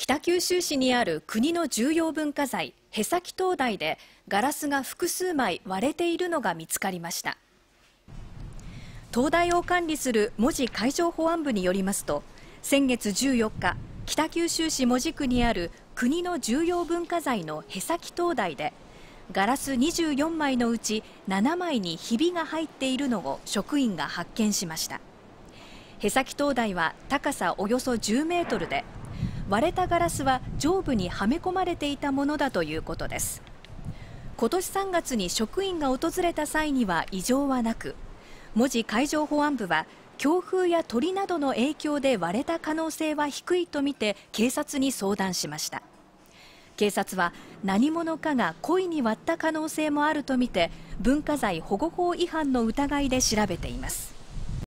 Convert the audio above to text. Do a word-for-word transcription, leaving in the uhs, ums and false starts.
北九州市にある国の重要文化財舳先灯台でガラスが複数枚割れているのが見つかりました。灯台を管理する門司海上保安部によりますと、先月じゅうよっか、北九州市門司区にある国の重要文化財の舳先灯台でガラスにじゅうよんまいのうちななまいにひびが入っているのを職員が発見しました。舳先灯台は高さおよそじゅうメートルで、割れたガラスは上部にはめ込まれていたものだということです。今年さんがつに職員が訪れた際には異常はなく、門司海上保安部は強風や鳥などの影響で割れた可能性は低いとみて警察に相談しました。警察は何者かが故意に割った可能性もあるとみて文化財保護法違反の疑いで調べています。